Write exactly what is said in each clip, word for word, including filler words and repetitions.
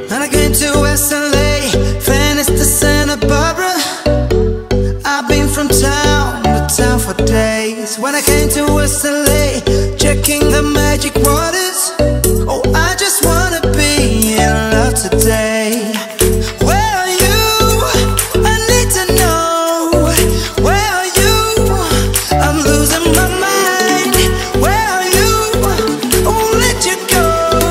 And I came to West L A, Venice to Santa Barbara. I've been from town to town for days. When I came to West L A, checking the magic waters. Oh, I just wanna be in love today. Where are you? I need to know. Where are you? I'm losing my mind. Where are you? I won't let you go.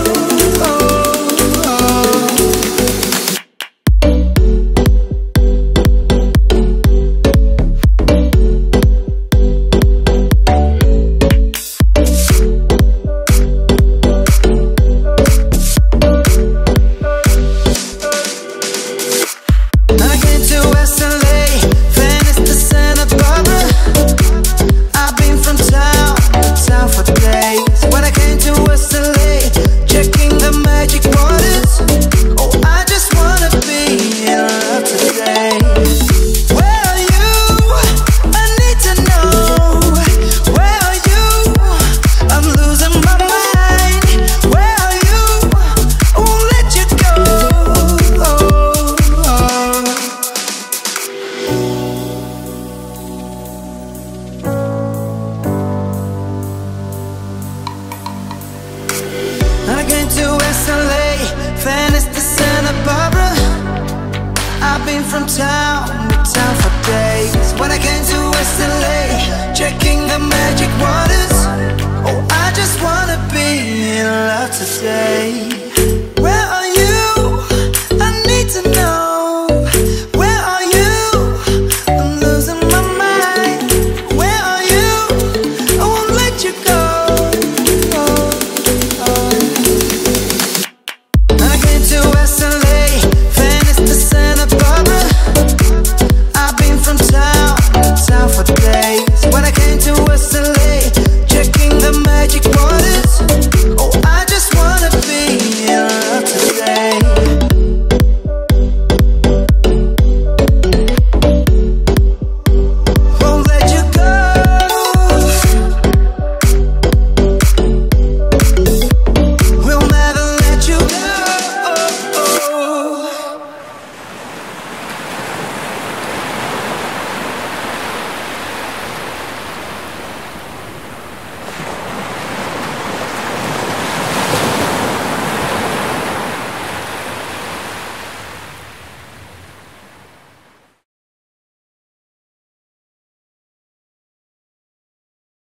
I came to West L A, Venice to Santa Barbara. I've been from town